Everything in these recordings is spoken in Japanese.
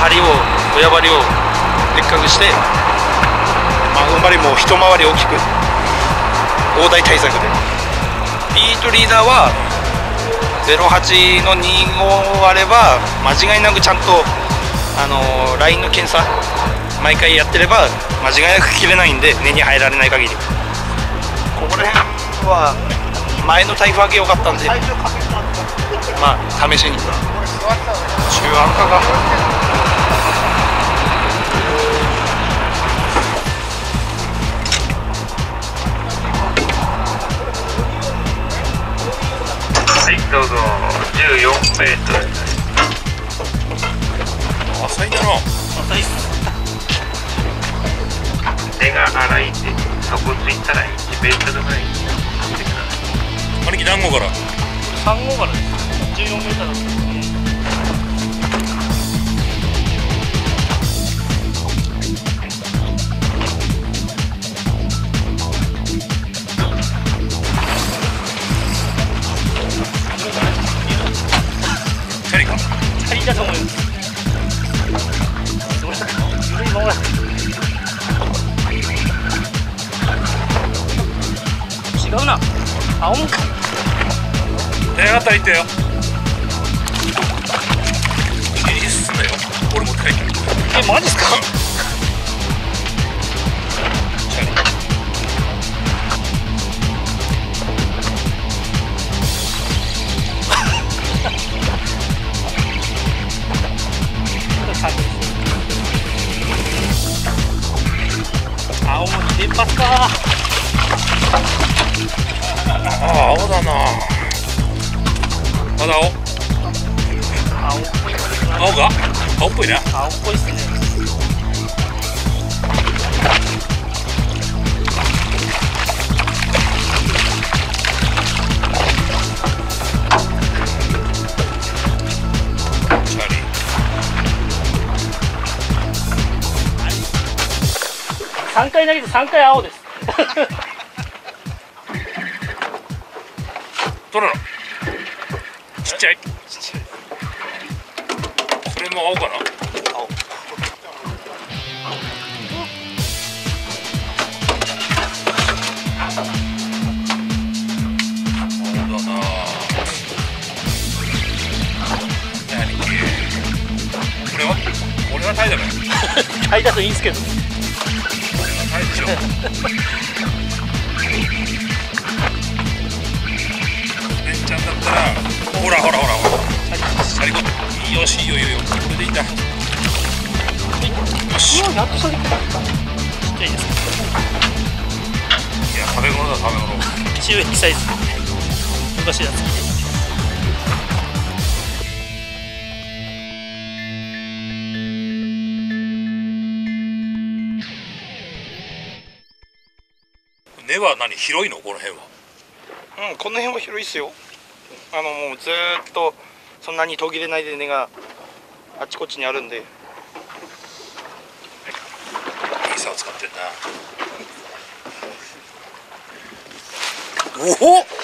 針を親針をでっかくして、馬針も一回り大きく大台対策で。ピートリーダーは08の25あれば間違いなくちゃんとラインの検査毎回やってれば間違いなく切れないんで、根に入られない限り。ここら辺は前の台風明け良かったんで、まあ試しに中安価がどうぞ。14メートル。 浅いだな。 浅いっす。 根が粗いんで、そこついたら1メートルぐらいにしてください。 兄貴何号から 3号からです。14メートルです。だと思います。緩いままだ。違うな。青もか。 あたり行ったよ。いいっすねよ。俺持って帰って。 マジっすか。青も連発か。 青だな。まだ青。青が青っぽいな。 青っぽいっすね。3回投げて3回青です。 どれのちっちゃい。それも青かな。 青。 だな。これはタイだね。 タイだといいんですけど。 タイでしょ。ねんちゃんだったら、ほら。シャリコ。よし、いいよ。これでいいんだ。よし。 やっとシャリコ。ちっちゃいです。 いや、食べ物だ、食べ物。 中1サイズ。昔やつ。 根は何広いのこの辺は。 この辺は広いっすよ。もうずーっとそんなに途切れないで根があっちこっちにあるんで。いい竿使ってんな。おお。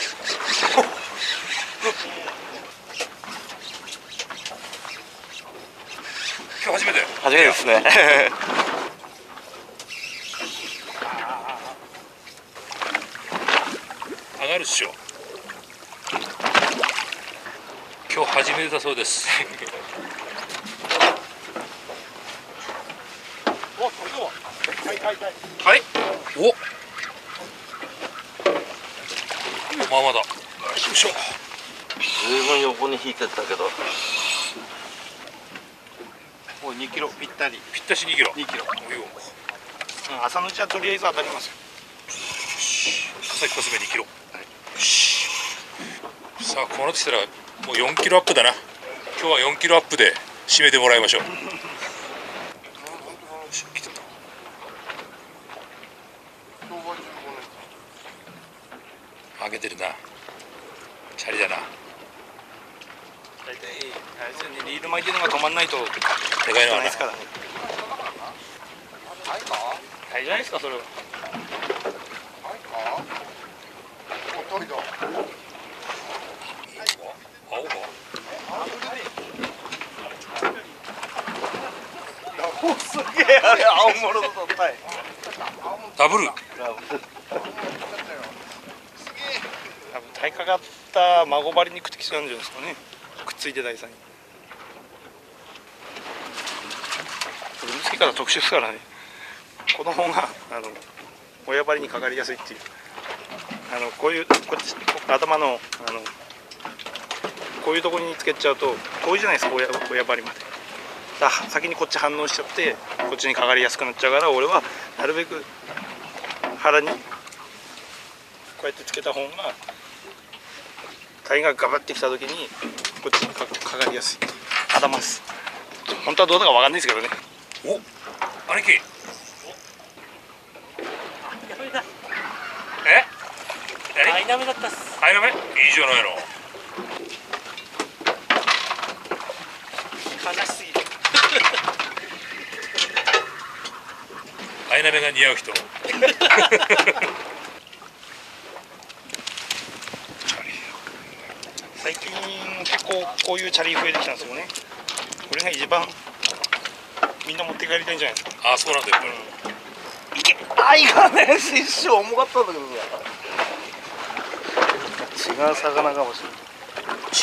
今日初めて。 初めてですね。 上がるっしょ。今日初めてだそうです。はい。お。まだ。よいしょ。 ずいぶん横に引いてったけど。 もう2キロぴったり。 ぴったし2キロ。 2キロ。 朝のうちはとりあえず当たりますよ。 さっきコスメ2キロ。さあこうなってきたらもう4キロアップだな。今日は4キロアップで締めてもらいましょう。上げてるな。チャリだな。 大体あれですよね、リール巻いてるのが止まんないとでかいのはな。 ですからね。タイじゃないですかそれは。青か。 あれ青物のタイ。 ダブル。 多分タイかかった孫針にくっつきそうなんじゃないですかね。くっついてた餌に。これ結び方特殊ですからね。この方が親針にかかりやすいっていう。こういうこっち頭のこういうところにつけちゃうと遠いじゃないですか、親針まで。先にこっち反応しちゃってこっちにかかりやすくなっちゃうから、俺はなるべく腹にこうやってつけた方がタイがガバってきた時にこっちにかかりやすい。頭です。本当はどうだかわかんないですけどね。 お、兄貴。 アイナメだったっす。 アイナメ？いいじゃないの。 悲しすぎる。 アイナメが似合う人。 最近結構こういうチャリ増えてきたんですよね。これが一番みんな持って帰りたいんじゃないですか。 あ、そうなんだよ。 いけ、あ、いかねえ、一瞬重かったんだけどさ。違う魚かもしれない。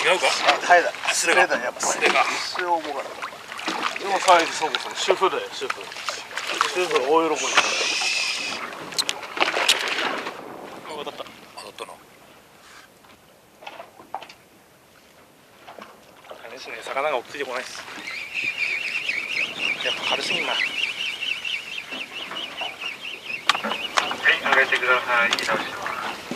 違うか？ タイだ。 スレだ。 やっぱり。 スレか。 一瞬重かった。でも最後そう主婦だよ、主婦。主婦大喜び。当たった。 当たったな。 あれですね、魚が追っついてこないです。やっぱ軽すぎんな。 はい、上げてください。移動します。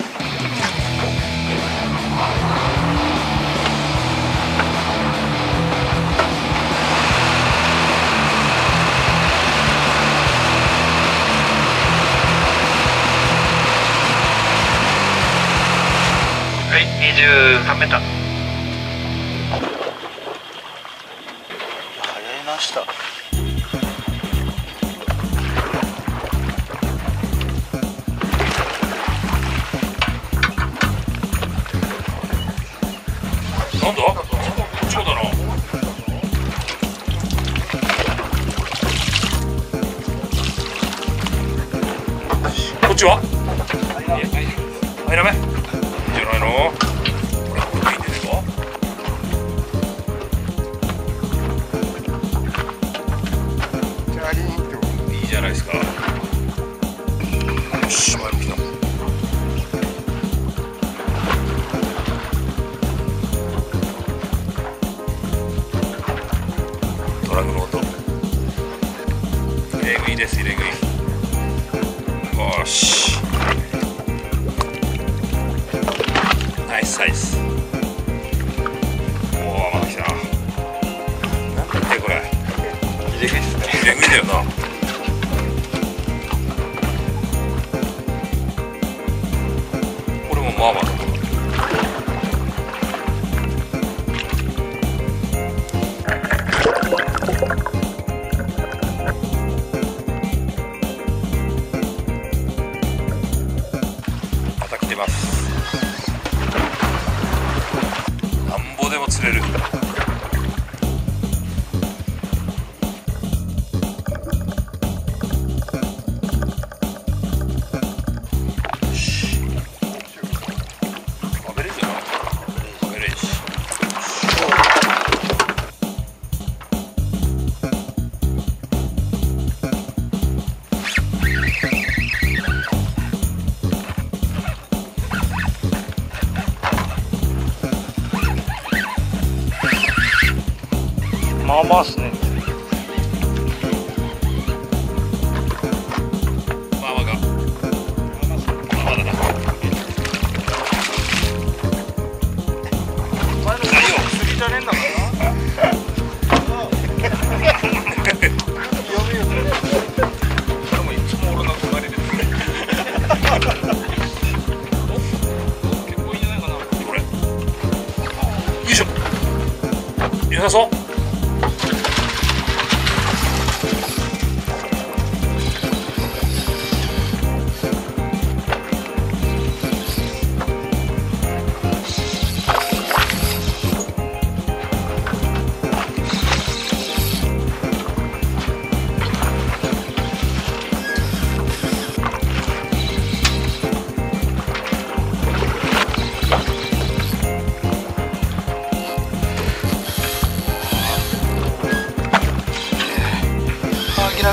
はい、23メーター。 早いなした。 なんだ？こっちもだな。こっちは？アイナメ？いいじゃないの？これいいんじゃないか？いいじゃないですか。よし、前向きだ。トラックの音。入れ食いです、入れ食い。よし。ナイスサイズ。おお、まだ来たな。なんだってこれ。 入れ食いですね。 入れ食いだよな。これもまあまあだな。また来てます。なんぼでも釣れる。 まあまあっすね。 まあまあか。まあまあだな。 前の釣りじゃねえんだからな。でもいつも俺の隣で。結構いいんじゃないかな。 これ。よいしょ。良さそう。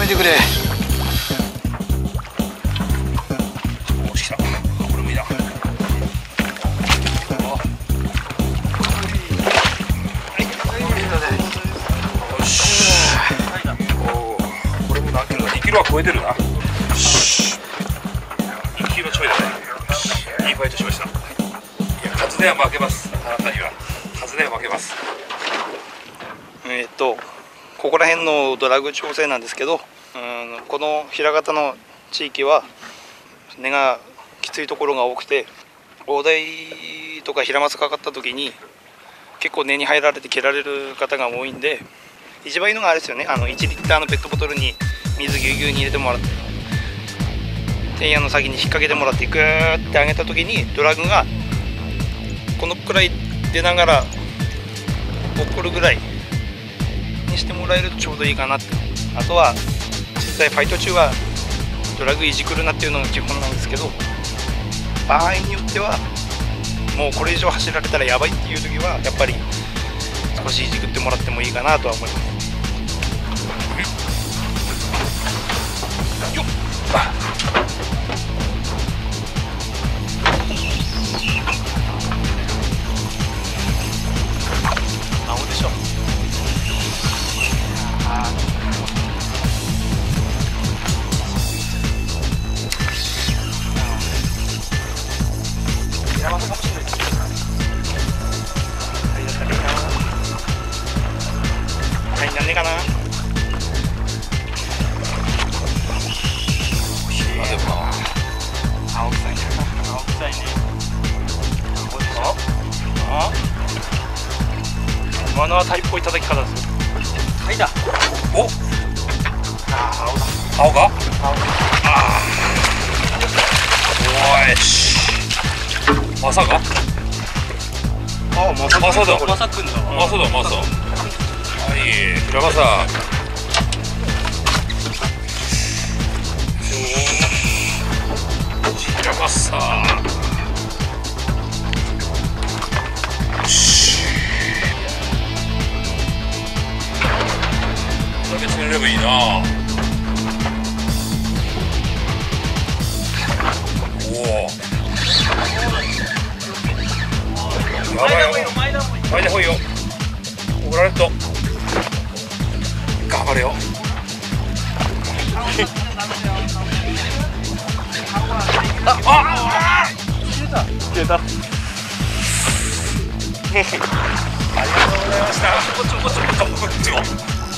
てくれ。 おしきた。これもいいな。よし。これも何キロだ。2キロは超えてるな。2キロちょいだね。いいファイトしました。いや、数では負けます。あなたには。数では負けます。 ここら辺のドラグ調整なんですけど、この平方の地域は根がきついところが多くて、大台とか平松かかった時に結構根に入られて蹴られる方が多いんで、一番いいのがあれですよね。1リッターのペットボトルに水ぎゅうぎゅうに入れてもらって、天野の先に引っ掛けてもらってグーって上げた時にドラグがこのくらい出ながら起こるぐらいにしてもらえるとちょうどいいかなって。あとは実際ファイト中はドラグいじくるなっていうのが基本なんですけど、場合によってはもうこれ以上走られたらやばいっていう時はやっぱり少しいじくってもらってもいいかなとは思います。よっ青でしょ。なんでかな。青臭いね。青臭いね。今のはタイっぽい叩き方ですよ。はいだ。 お。青だ。青か。おいし。まさか。 まさだ。 まさくんだ。まさだ。まさ。はい、平正。平正。よし。これだけ釣れればいいな。おお。やばいよ。前でほいよ。怒られると。頑張れよ。 消えた。 ありがとうございました。こっちこっちこっちこっち。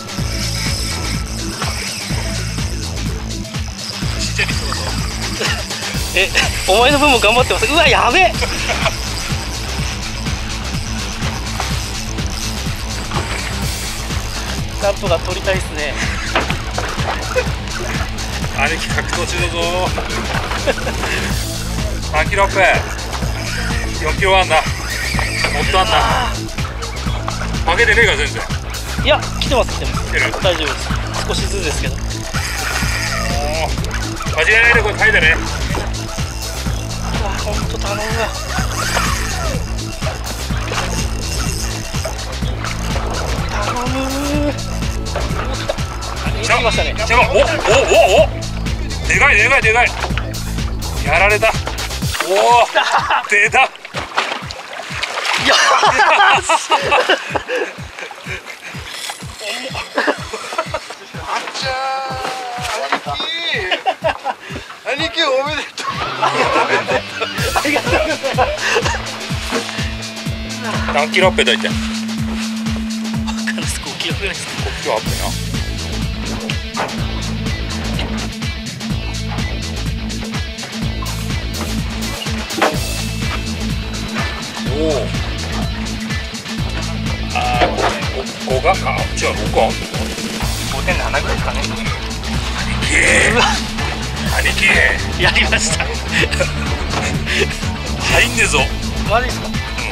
ちっちゃい人だぞ。 お前の分も頑張ってます。うわ、やべえ。なんとか取りたいですね。 兄貴格闘中だぞ。3キロアップ。4キロあんな。もっとあんな。負けてねえか全然。 いや、来てます。 来てる。 大丈夫です。少しずつですけど。 間違いないでこれタイだね。 うわ、本当頼むわ。頼む。来ましたね。 おでかいでかいでかい。やられた。おお出た。 よ兄貴おめでとう。 ありがとうございます。 何キロアップだいて。 わかんないです。5キロぐらいですか。 5キロアップな。おお。5がか。違う6か。 5.7ぐらいですかね。 兄貴。 やりました。 入んねえぞ。 マジですか。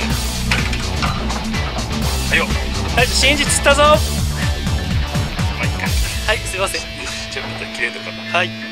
はいよ。 はい、真実釣ったぞ。 まあいいか。 はい、すいません。 ちょっと綺麗とか。 はい。